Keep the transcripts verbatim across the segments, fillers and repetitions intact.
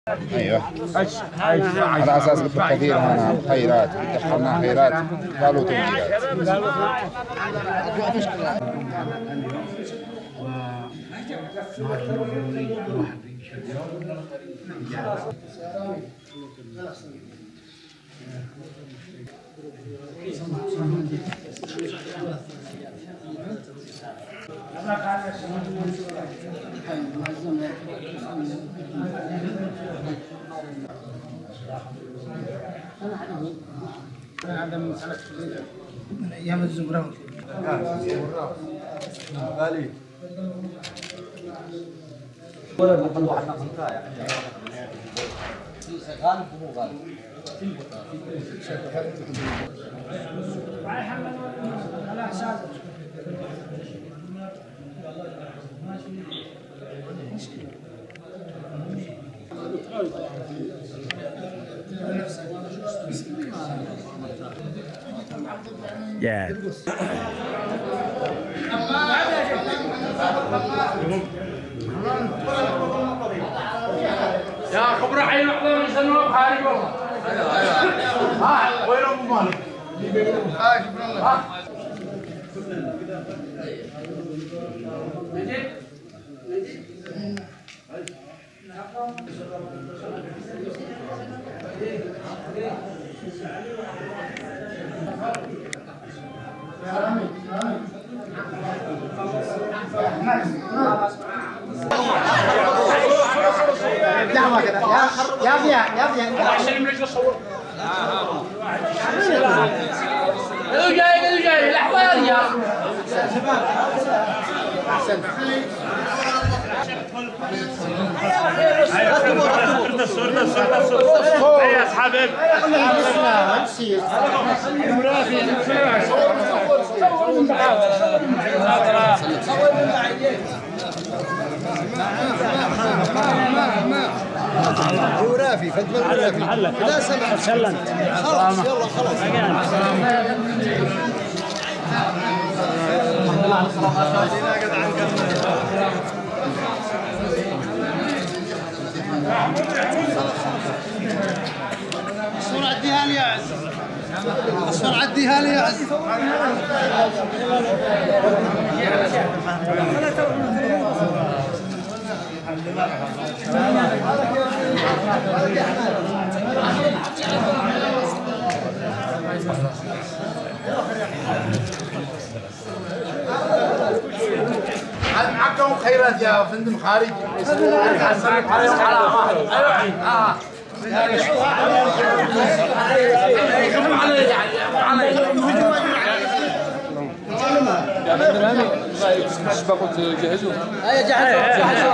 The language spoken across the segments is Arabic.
ايوه على اساس قلت كثير هنا خيرات دخلنا خيرات قالوا تنجيات. هذا من ايام الزبراوي. غالي. ولا نقل واحد نقل كايا. غالي مو غالي. على حساب Yeah. يا خبر عين احنا نسنوا بخارج والله. ايوه ايوه. ها وين ابو مالك؟ ها شكرا لك. نجيب نجيب دعوة كذا يا يا يا يا عشان نملك نصور. هذا جاي هذا جاي الاحوال يا احسن. رتبوا الصورة الصورة الصورة يا أصحاب هو رافي فانت ما رافي لا سمع سلم خلاص يلا خلاص الصورة عديها لي يا عز الصورة عديها لي يا عز هذا معكم خيرات يا فندم خارج. باكو تجهزوا. اي جهزوا جهزوا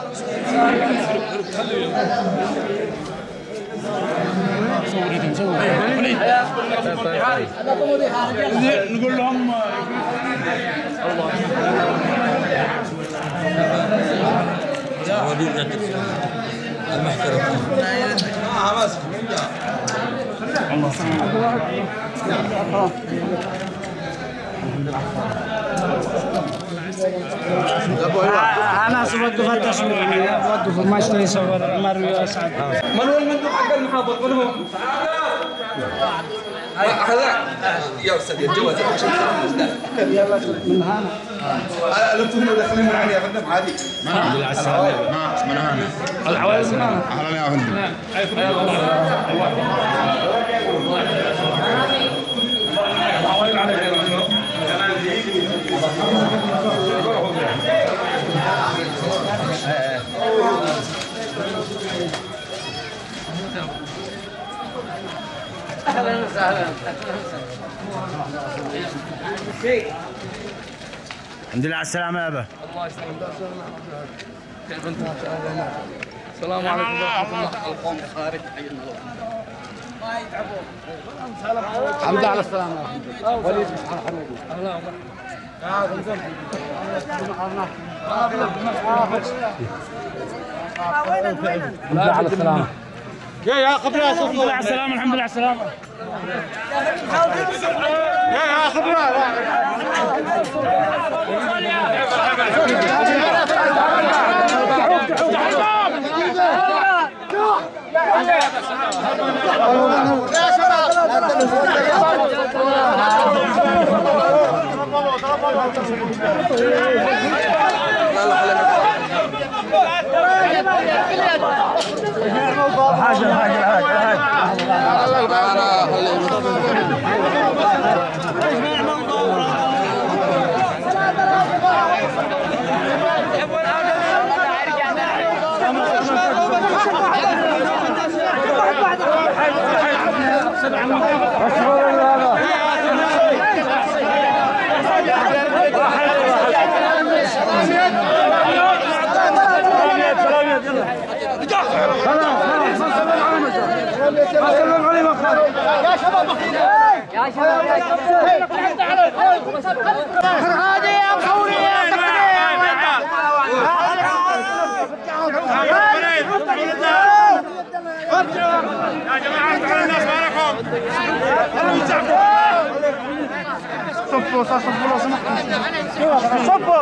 نقول لهم المحترم اه ماسك انا سوقف التصوير وقف ما اشتري صور مروي اسعد. من هو المندوب حق المحافظ من هو؟ هذا يا استاذ الجواز من هنا انتم داخلين من عندي يا فندم عادي. الحمد لله على السلامة. ما من هنا. العوائل من هنا. أهلا يا فندم. العوائل عليك. اهلا وسهلا. الحمد لله على السلامة يا أبا. الله يسلمك. كيف انت؟ السلام عليكم ورحمة الله. القوم خارج حي الله. ما يتعبون. الحمد لله على السلامة. وليد حمودي. اهلا وسهلا. الحمد لله على السلامة. يا يا خبر يا الحمد لله على السلامة الحمد لله على السلامة. يا يا خبر حاجة حاجة يا شباب يا شباب هذه يا مصوري يا جماعة تعالوا الناس مالكم صفوا صفوا لو سمحتوا صفوا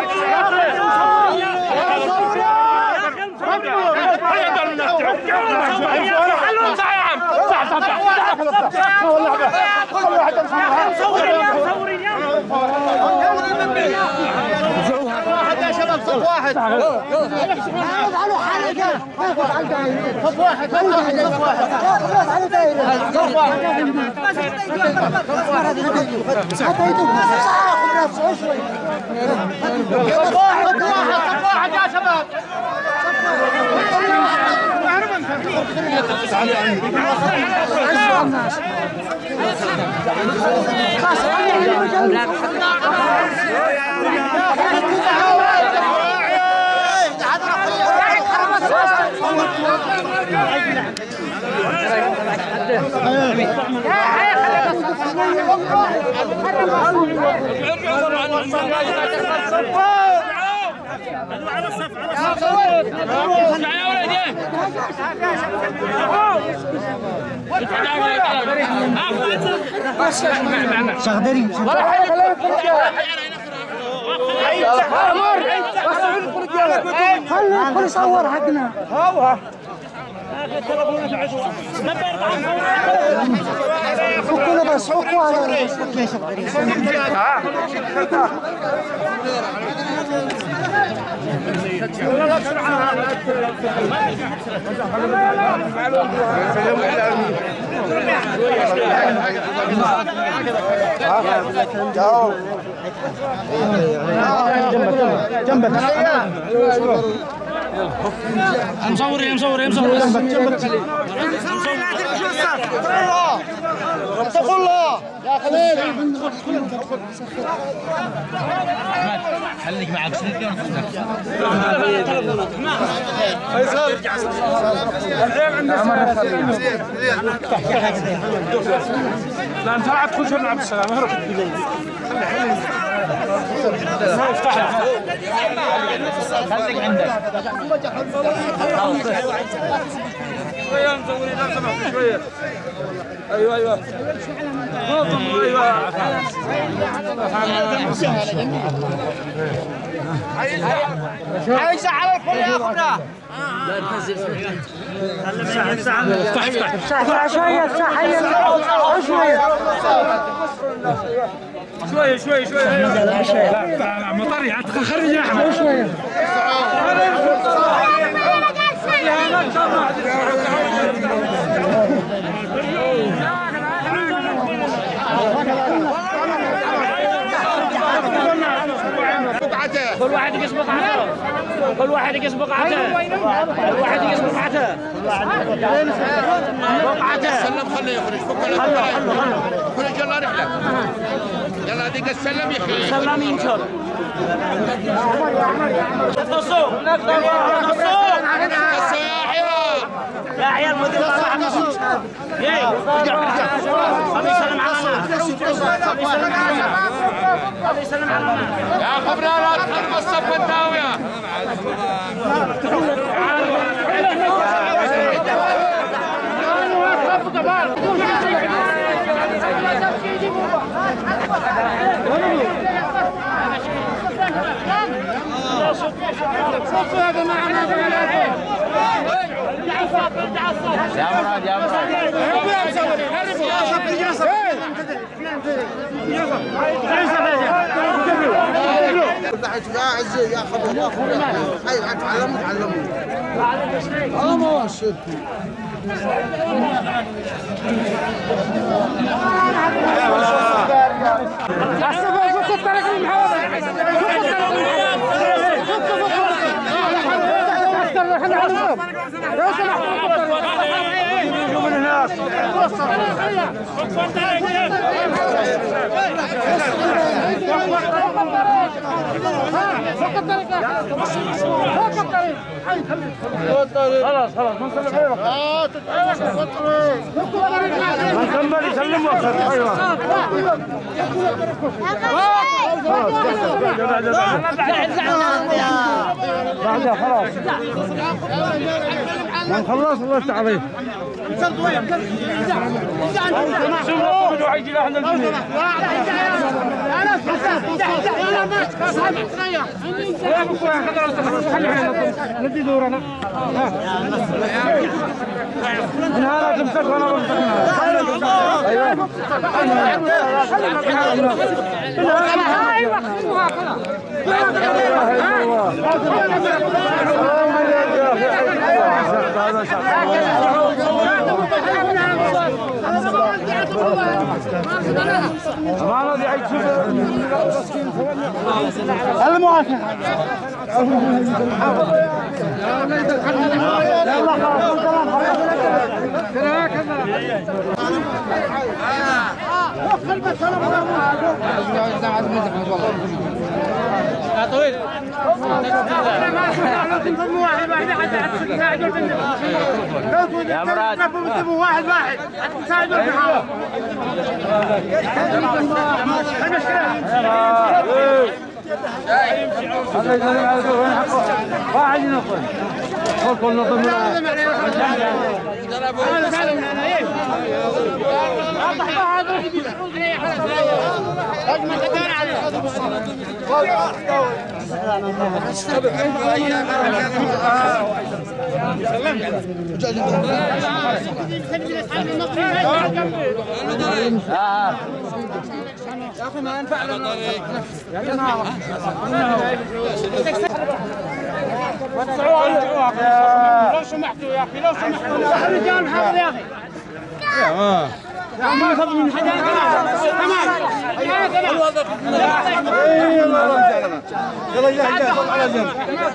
يا شباب صف واحد افعلوا حركه صف واحد صف واحد صف واحد صف واحد صف واحد يا شباب شغدري خلي خلي صور حقنا فكونا بس حكوا على يا شغدري جنبك مصور يا مصور يا مصور اتقوا الله يا خليل خليك معك لا انت راح تخش عبد السلام اهرب ما يفتح خليك عندك شويه مصورين لو سمحت شويه ايوه ايوه ايوه عايشه على الكل يا اخونا لا ننزل افتح افتح افتح شويه افتح شويه شويه شويه شويه لا لا مطري خرج يا احمد شويه كل واحد يقص بقعته كل واحد يقص بقعته كل واحد يقص بقعته بقعته سلم خليه يخرج فك له خرج يلا رحله يلا هذيك السلم يخرج سلام ينشر نصوا نصوا يا عيال يا عيال مدير طلع نصوا ايه خلي يسلم علينا خلي يسلم علينا خلي يسلم علينا يا خبرنا لا تخرب الصف الداويه صفوا يا جماعه يا مراد يا يا خبر يا خبر ايوه تعلموا تعلموا اه ما شفت خلاص خلاص ما نسلم عليه وقت ما نكمل يسلم وقت ايوه بعدها خلاص ما نخلص الله تعالى ندي دورنا من هذا تمسك وانا بمسكنا ايوه يا طويل يا مراد واحد واحد تساعدوا الحاره واحد ينقل كل نقل يا اخي ما ينفع لنا يا جماعه لو سمحتوا يا اخي لو سمحتوا الرجال حاضر يا اخي ما يفضل من حدا تمام يلا يلا على جنب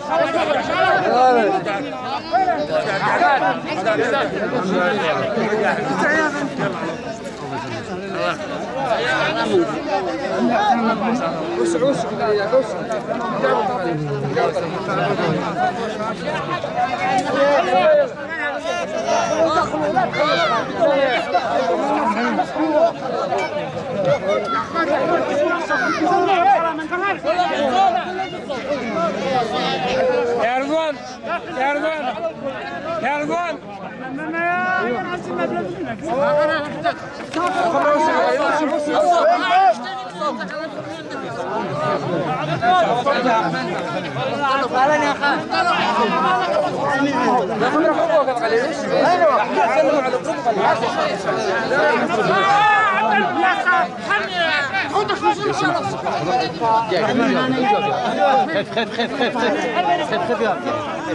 يا رضوان يا رضوان يا رضوان خف خف خف خف خف خف يا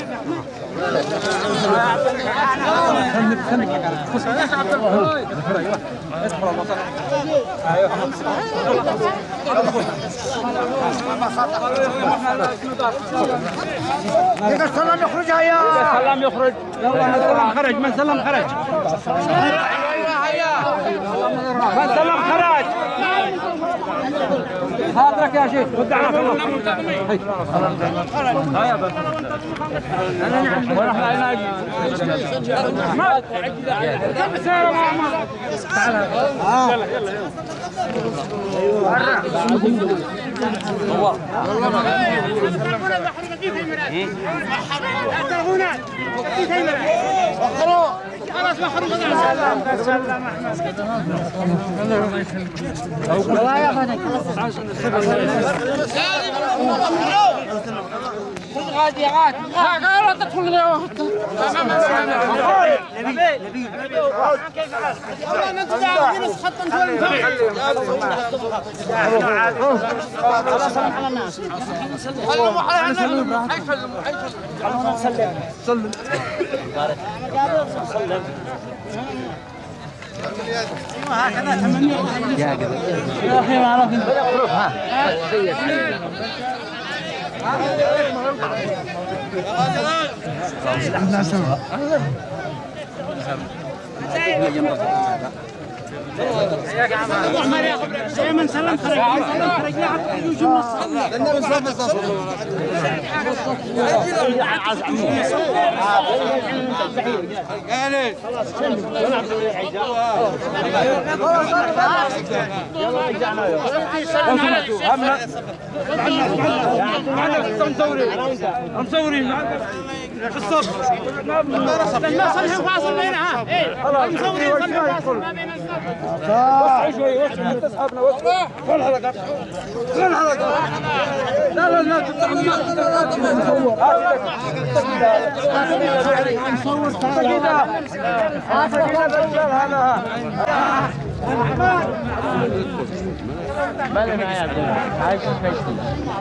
سلام يخرج يا سلام يخرج يلا سلام خرج من سلام خرج من سلام خرج حاضرك يا شيخ ودعنا الله ها يا بس انا نعم ورحنا ناجي ما سلام تعال يلا يلا خلاص ما خرج سلام الله يا غادي غادي لا تدخل لي نبي نبي كيف حالك؟ والله انت عايزين نسخط نقول خلاص على الناس سلموا على النبي حي سلموا حي سلموا سلم سلم سلم هكذا تمني يا يا اخي ما اعرف ها من سلم خرج خرج مصورين في الصف ما صلحوا فاصل بينها مصورين صلحوا فاصل ما بين الصف وسع شوي وسع انت اصحابنا وسع كل حلقات كل حلقات لا لا لا تطلع نصور كذا هذا الرجال هذا ما لنا يا عبد الله عايش مشتي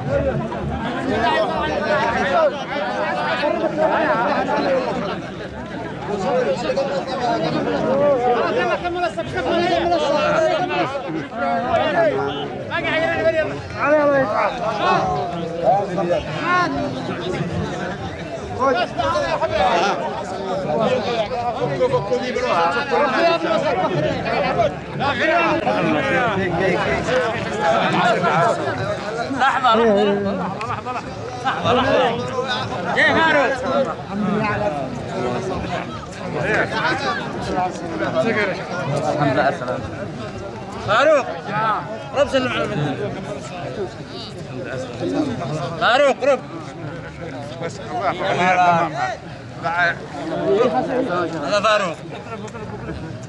لحظة لحظة لحظة جاي فاروق الحمد لله السلام فاروق رب سلم على البنت فاروق رب بس الله هذا فاروق